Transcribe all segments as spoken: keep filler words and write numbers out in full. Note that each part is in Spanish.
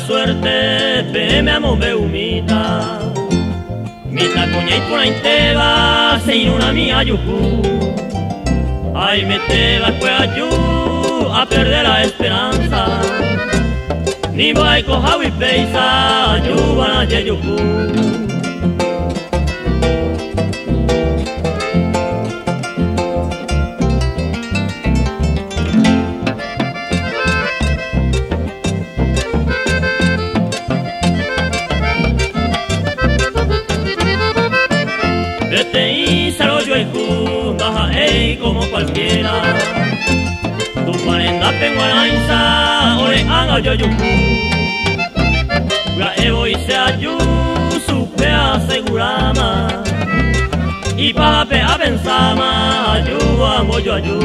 suerte, pe me amo me humita. Mita coña y por inteba, sin una mía yuku. Ay, me te va a perder la esperanza. Ni voy coja y peisa, yo van a yuku. Vete y salgo yo el baja ey como cualquiera. Tu parenda tengo la insa, ore haga yo yuku. Ya evo y sea yo, supe asegurama. Y pa pe a pensama, ayu amo yo ayu.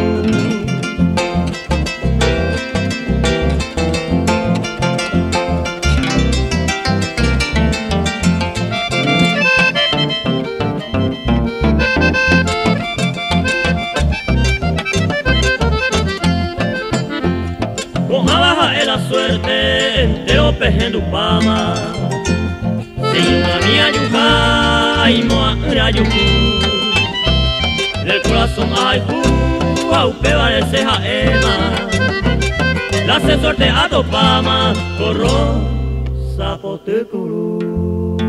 La suerte entero pejendo pama. Sin una mía yuca y moa una yuku. Del corazón ay pu au peba de ceja ema. La se suerte a topama corro zapote curu.